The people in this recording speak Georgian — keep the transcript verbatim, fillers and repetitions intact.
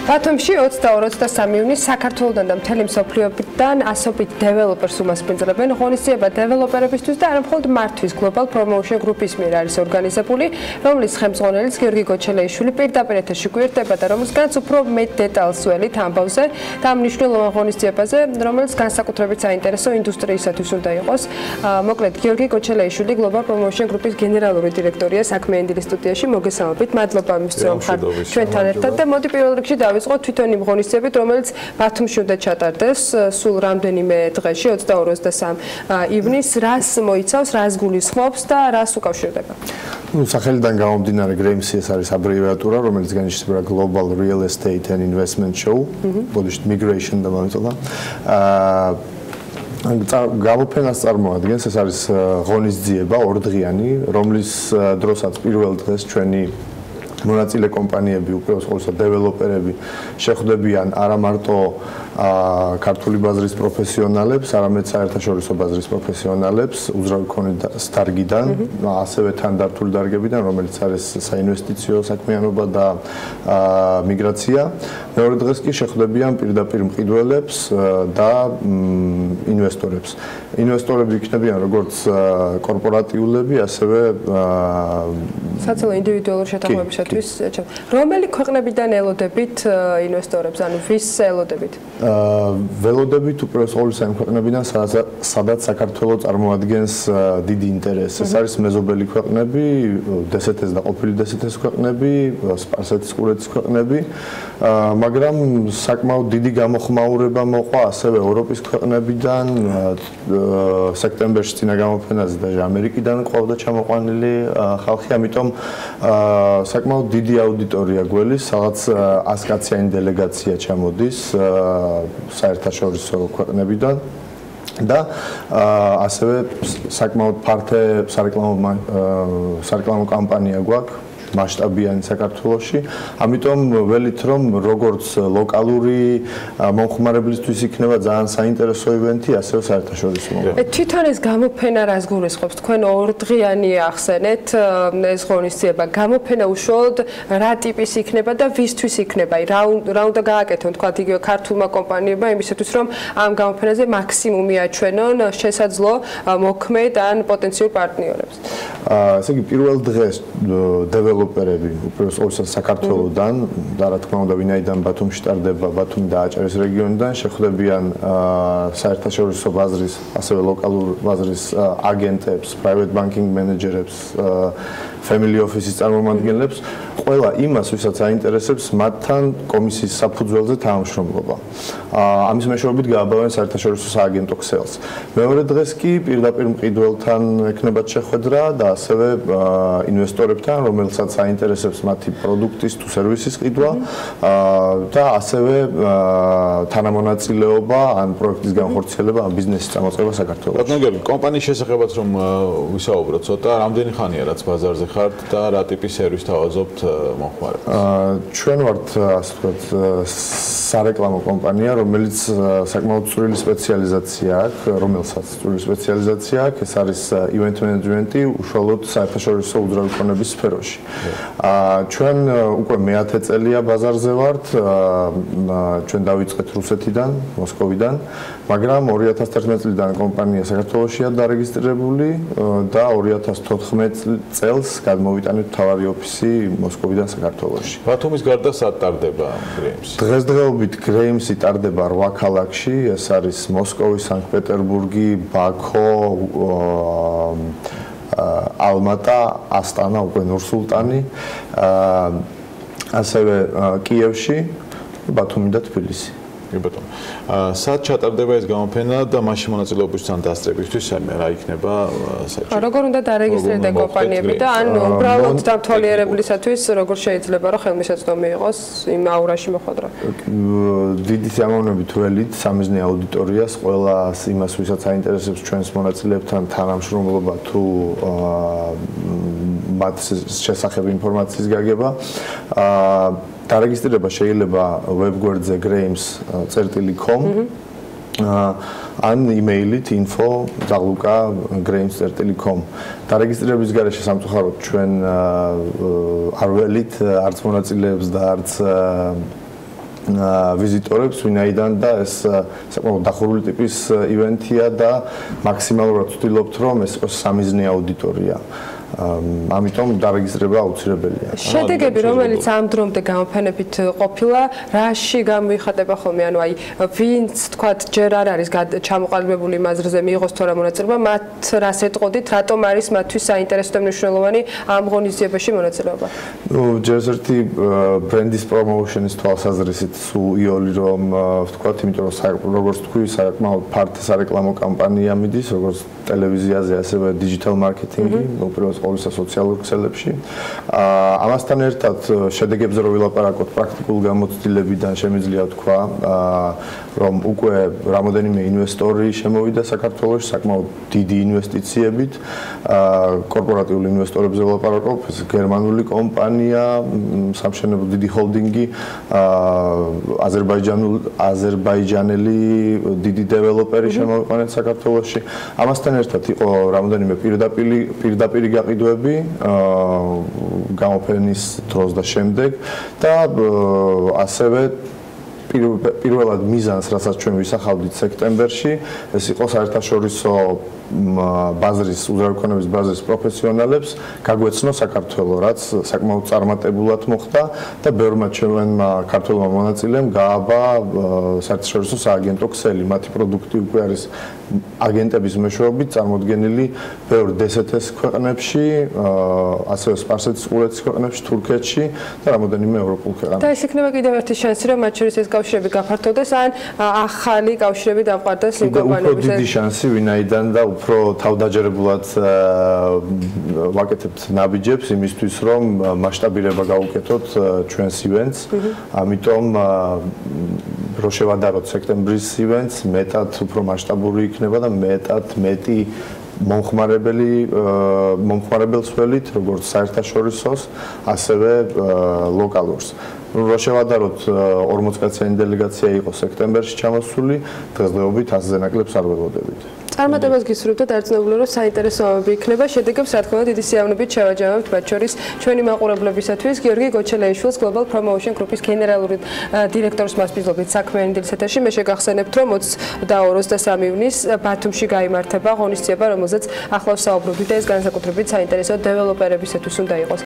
ბათუმში ოცდაორი ოცდასამი ივნის საქართველოსთან და მთელი მსოფლიოდან ასობით დეველოპერს უმასპინძლებენ ღონისძიება დეველოპერებისთვის და არა მხოლოდ მათთვის Global Promotion Group-ის მიერ არის ორგანიზებული, რომლის ხელმძღვანელიც გიორგი გოჩელეიშვილი პირდაპირ ეთერში გვერდება და რომელსგანაც უფრო მეტ დეტალს ველით ამბავზე და ამ მნიშვნელოვან ღონისძიებაზე, რომელიც განსაკუთრებით საინტერესო ინდუსტრიისათვის უნდა იყოს. მოკლედ გიორგი გოჩელეიშვილი Global Promotion Group-ის გენერალური დირექტორია საქმე ენდილის სტუდიაში. მოგესალმებით. მადლობა მის რომ ხართ ჩვენთან ერთად და მოდი პირველ რიგში დავიწყოთ თვითონ იმ ღონისძიებით, რომელიც ბათუმში უნდა ჩატარდეს სულ რამდენიმე დღეში, ოცდაორი ოცდასამი ივნის, რას მოიცავს, რას გულისხმობს და რას უკავშირდება? Ну, სახელიდან გამომდინარე გრეიმსი ეს არის აბრევიატურა, რომელიც განისაზღვრება Global Real Estate and Investment Show, ბოდიშით Migration და მომწოდა. აა გამოფენას წარმოადგენს, ეს არის ღონისძიება ორდღიანი, რომლის დროსაც პირველ დღეს ჩვენი მონაწილე კომპანიები, უპირველეს ყოვლისა დეველოპერები შეხვდებიან არა მარტო ქართული ბაზრის პროფესიონალებს, არამედ საერთაშორისო ბაზრის პროფესიონალებს, უძრავი ქონის დარგიდან, ასევე თანდართული დარგებიდან, რომელიც არის საინვესტიციო საქმიანობა და მიგრაცია. მეორე დღეს კი შეხვდებიან პირდაპირ მყიდველებს და ინვესტორებს. ინვესტორები იქნებიან როგორც კორპორატიულები, ასევე საცილო ინდივიდუალური შეთანხმებისათვის. რომელი ქვეყნებიდან ელოდებით ინვესტორებს, ანუ ვის ელოდებით? ველოდებით უპირველეს ყოვლისა იმ ქვეყნებიდან, სადაც საქართველო წარმოადგენს დიდი ინტერესს. ეს არის მეზობელი ქვეყნები, დსთ-ს და ყოფილი დსთ-ს ქვეყნები, სპარსეთის ყურეთის ქვეყნები, მაგრამ საკმაოდ დიდი გამოხმაურება მოყვა ასევე ევროპის ქვეყნებიდან, სექტემბერში წინა გამოფენაზე და ამერიკიდან ყავდა ჩამოყვანილი ხალხი, ამიტომ საკმაოდ დიდი აუდიტორია გველის, სადაც ასკაციანი დელეგაცია ჩამოდის საერთაშორისო ქვეყნებიდან და ასევე საკმაოდ ფართე სარეკლამო სარეკლამო კამპანია გვაქვს მასშტაბიანი საქართველოში. ამიტომ ველით რომ როგორც ლოკალური მომხმარებლისთვის იქნება ძალიან საინტერესო ივენთი, ასევე საერთაშორისო. თვითონ ეს გამოფენა რას გულისხმობს? თქვენ ორდღიანი ახსენეთ ეს ღონისძიება. გამოფენა უშუალოდ რა ტიპის იქნება და ვისთვის იქნება? რა უნდა გააკეთონ თქვათ იგივე ქართულმა კომპანიებმა იმისათვის რომ ამ გამოფენაზე მაქსიმუმი აჩვენონ შესაძლო მოქმედ ან პოტენციურ პარტნიორებს. ესე იგი პირველ დღეს დეველოპერები უპირველეს ყოვლისა საქართველოსდან და რა თქმა უნდა ვინაიდან ბათუმში ტარდება ბათუმი და აჭარის რეგიონიდან შეხვდებიან საერთაშორისო ბაზრის ასევე ლოკალურ ბაზრის აგენტებს, private banking მენეჯერებს, family office-ის წარმომადგენლებს, ყველა იმას, ვისაც აინტერესებს მათთან კომისიის საფუძველზე თანამშრომლობა. ამის მეშვეობით გააბავენ საერთაშორისო სააგენტო ქსელს. მეორე დღეს კი პირდაპირ მყიდველთან ექნებათ შეხვედრა და ასევე ინვესტორებთან, რომელსაც აინტერესებს მათი პროდუქტის თუ სერვისის ყიდვა და ასევე თანამონაწილეობა ან პროექტის განხორციელება, ან ბიზნესის წამოწყება საქართველოში. ბატონო გიორგი, კომპანიის შესახებაც რომ ვისაუბროთ, ცოტა რამდენი ხანია რაც ბაზარზე ხართ და რა ტიპის სერვისს თავაზობთ მომხმარებლებს? ჩვენ ვართ ასე ვთქვათ სარეკლამო კომპანია, რომელიც საკმაოდ წვრილი სპეციალიზაცია აქვს, რომელსაც წვრილი სპეციალიზაცია აქვს, ეს არის event management-ი უშუალოდ საერთაშორისო უძრავი ქონების სფეროში. ჩვენ უკვე მეათე წელია ბაზარზე ვართ, ჩვენ დავიწყეთ რუსეთიდან, მოსკოვიდან, მაგრამ ორი ათას თერთმეტ წლიდან კომპანია საქართველოშია დარეგისტრირებული და ორი ათას თოთხმეტ წელს გადმოვიტანეთ მთავარი ოფისი მოსკოვიდან საქართველოში. ბათუმის გარდა სად ტარდება გრეიმსი? დღესდღეობით გრეიმსი ტარდება რვა ქალაქში, ეს არის მოსკოვი, სანქტ-პეტერბურგი, ბაქო, ალმატა, ასტანა, უკვე ნურ-სულტანი, ასევე კიევში, ბათუმი და თბილისი. ბატონო. სად ჩატარდება ეს გამოფენა და მასში მონაწილეობისთან დასწრებისთვის რა იქნება საჭირო? როგორ უნდა დარეგისტრირდეს კომპანიები და ან უბრალოდ დამთვალიერებლისათვის როგორ შეიძლება რომ ხელმისაწვდომი იყოს იმ აურაში მოხვედრა? დიდი სიამოვნებით ველით სამიზნე აუდიტორიას, ყველას იმას, ვისაც აინტერესებს ჩვენს მონაწილეებთან თანამშრომლობა თუ მათ შესახებ ინფორმაციის გაგება. დარეგისტრირება შეიძლება ვებგვერდზე greims წერტილი com ან იმეილით info zagluka greims წერტილი com. დარეგისტრირების გარეშე სამწუხაროდ ჩვენ არ ველით არც მონაწილეებს და არც ვიზიტორებს, ვინაიდან და ეს საკმაოდ დახურული ტიპის ივენთია და მაქსიმალურად ვცდილობთ, რომ ეს იყოს სამიზნე აუდიტორია. ამიტომ დარეგისტრება აუცილებელია. შედეგები, რომელიც ამ დრომდე გამოფენებით ყოფილა, რაში გამოიხატება ხოლმე, ანუ აი ვინც თქვათ ჯერ არ არის ჩამოყალიბებული მაზრზე მიიღოს თუ არა მონაწილეობა, მათ რას ეტყოდით, რატომ არის მათთვის საინტერესო და მნიშვნელოვანი ამ ღონისძიებაში მონაწილეობა? ნუ ჯერ ერთი ბრენდის პრომოუშენის თვალსაზრისით სულ იოლი რომ ვთქვათ, იმიტომ რომ როგორც თქვი, საკმაოდ ფართო სარეკლამო კამპანია მიდის, როგორც ტელევიზიაზე, ასევე დიჯიტალ მარკეტინგი, უბრალოდ ყოველსა სოციალურ ქსელებში. ამასთან ერთად შედეგებზე რო ვილაპარაკოთ პრაქტიკულ გამოცდილებიდან შემიძლია თქვა, რომ უკვე რამოდენიმე ინვესტორი შემოვიდა საქართველოში საკმაოდ დიდი ინვესტიციებით. კორპორატიული ინვესტორებზე ვილაპარაკობ, ეს გერმანული კომპანია, სამშენებლო დიდი ჰოლდინგი, აზერბაიჯანული აზერბაიჯანელი დიდი დეველოპერი შემოვიყვანეთ საქართველოში. ამასთან ერთად იყო რამოდენიმე პირდაპირი პირდაპირი გაყიდვები გამოფენის დროს და შემდეგ და ასევე პირველად მიზანს, რასაც ჩვენ ვისახავდით სექტემბერში, ეს იყო საერთაშორისო ბაზრის უზრუნველყოფის ბაზრის პროფესიონალებს გაგვეცნო საქართველო, რაც საკმაოდ წარმატებულად მოხდა და ბევრმა ჩვენმა ქართველმა მონაწილეებმა გააბა საერთაშორისო სააგენტო ქსელი. მათი პროდუქტი უკვე არის აგენტების მეშვეობით წარმოდგენილი ბევრ დსთ-ის ქვეყნებში, ასევე სპარსეთის ყურეთის ქვეყნებში, თურქეთში და რამოდენიმე ევროპულ ქვეყანაში. და ეს იქნება კიდევ ერთი შანსი, რომ მათ შორის ეს კავშირები გაფართოვდეს, ან ახალი კავშირები დამყარდეს იმ კომპანიებთან. დიდი შანსი, ვინაიდან და უფრო თავდაჯერებულად ვაკეთებთ ნაბიჯებს იმისთვის, რომ მასშტაბირება გავუკეთოთ ჩვენს ივენტს. ამიტომ რო შევადაროთ სექტემბრის ივენტს, მეტად უფრო მასშტაბური იქნება და მეტად მეტი მომხმარებელი მომხმარებელს ველით, როგორც საერთაშორისოს, ასევე ლოკალურს. რო შევადაროთ ორმოცდაათი დელეგაცია იყო სექტემბერში ჩამოსული, დღესდღეობით ასზე ნაკლებს არ ველოდებით. წარმატებას გისურვებთ და დარწმუნებული რომ საინტერესო ამბები იქნება. შედეგებს რა თქმა უნდა დიდი სიამოვნებით შევაჯამებთ, მათ შორის ჩვენი მაყურებლებისათვის გიორგი გოჩელეიშვილს Global Promotion Group-ის გენერალური დირექტორის მასპინძლობით საქმიანი დილის ეთერში. მე შეგახსენებთ, რომ ოცი და ოცდასამი ივნის ბათუმში გაიმართება ღონისძიება, რომელზეც ახლავს საუბრობთ და ეს განსაკუთრებით საინტერესო დეველოპერებისათვის უნდა იყოს.